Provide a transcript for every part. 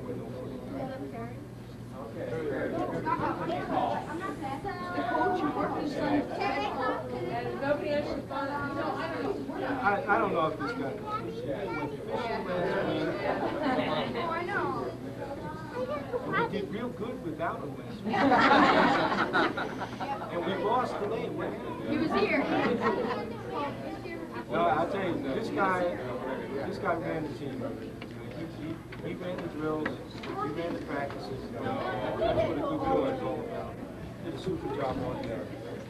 I don't know if this guy we did real good without him last week. And we lost the name. He was here. No, I'll tell you, this guy ran the team. He ran the drills, he ran the practices. That's what a good drill is all about. Did a super job on there.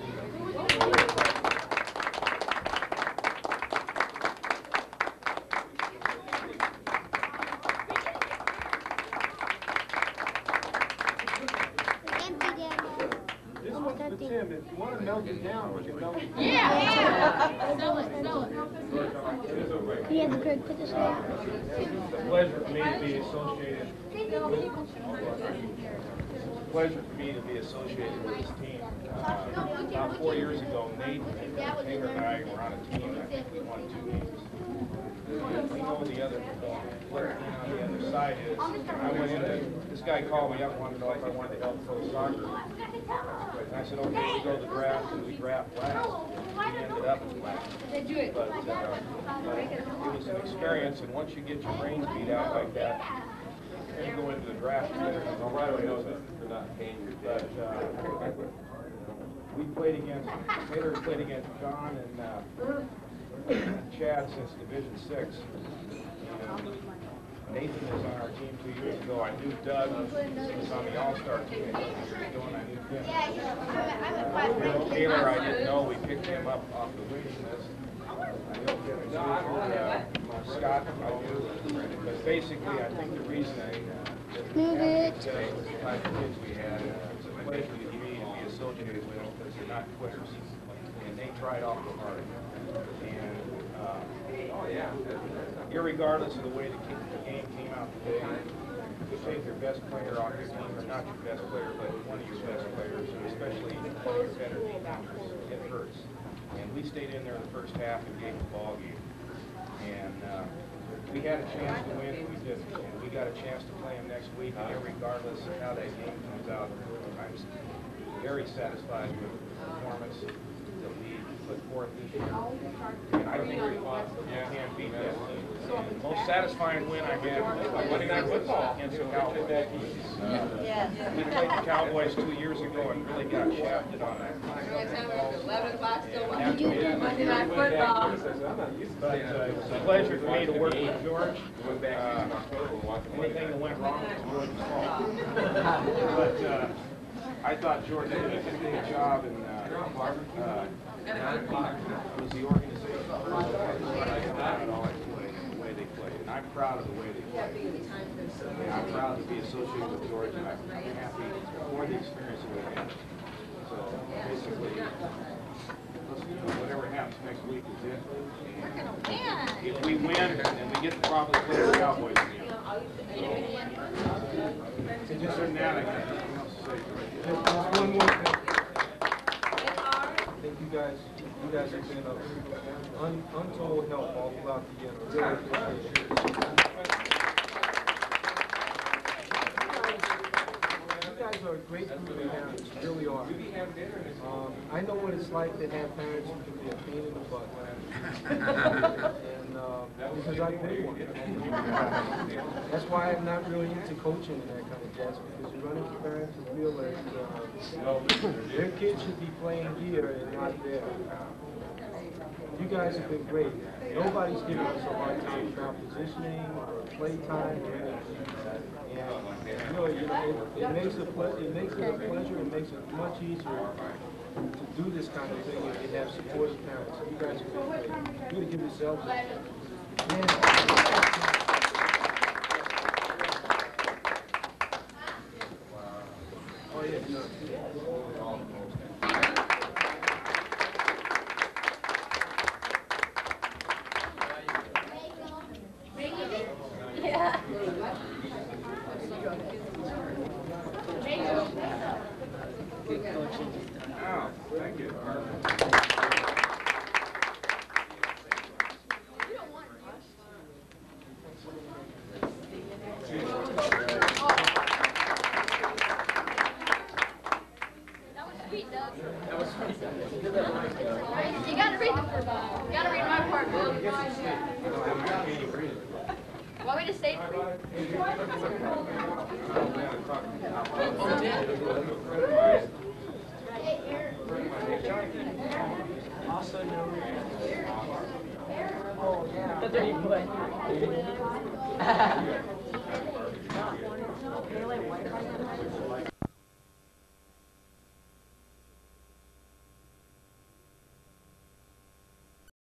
This one's for Tim. If you want to melt it down, we can melt it down. Yeah. Sell it. Can you have Greg put this away? It's a pleasure for me to be associated. Pleasure for me to be associated with this team. About 4 years ago, Nate Taylor and I were on a team. I think we won 2 games. We know the other player on the other side is. I went into this guy called me up and wanted to know if I wanted to help coach soccer. And I said, okay, we go to the draft, and we draft last. We ended up as last. But it was an experience, and once you get your brains beat out like that, you go into the draft. Well, right away knows that you're not paying your debt. But we played against, Taylor played against John and Chad since Division 6. Nathan is on our team 2 years ago. I knew Doug was on the All-Star team 2 years ago, and I knew Tim. Taylor, I didn't know. We picked him up off the waiting list. I know Scott, I knew. But basically, I think the reason Move it. the type of kids we had, it's a pleasure to me to be associated with them because they're not quitters. And they tried awful hard. And irregardless of the way the game came out today, you take your best player off your team, or not your best player, but one of your best players, and especially one of your better defenders, it hurts. And we stayed in there in the first half and gave the ball game. And we had a chance to win, we didn't. And we got a chance to play them next week, and irregardless of how that game comes out, I'm very satisfied with the performance that we put forth this year. And I think we can beat that team. And the most satisfying win I had was against the Cowboys. We played the Cowboys 2 years ago and really got shafted on that. Monday Night Football. But it was a pleasure for me to work with George. Anything that went wrong was George's fault. But I thought George did a good job, and it was the organization and the way they played. And I'm proud of the way they played. And I'm proud to be associated with George, and I'm happy for the experience that we had. So basically, whatever happens next week is it. And if we win, then we get to probably play the Cowboys again. So just other than that, I got nothing else to say. Just one more thing. I think you guys have been of untold help all throughout the year. Really appreciate it. You guys are a great group of parents, you really are. I know what it's like to have parents who can be a pain in the butt. And because I've been one. That's why I'm not really into coaching and that kind of jazz, because you run into parents who feel that their kids should be playing here and not there. You guys have been great. Nobody's giving us a hard time about positioning or play time or anything. And really, it makes it a pleasure. It makes it much easier to do this kind of thing if you have supportive parents. You guys have been great. You gotta give yourselves a Oh yeah, no. Yeah. Oh, thank you. Sweet Doug. You gotta read the part. You gotta read my part, Bill. Want me to say it for you? Also known that's what he put.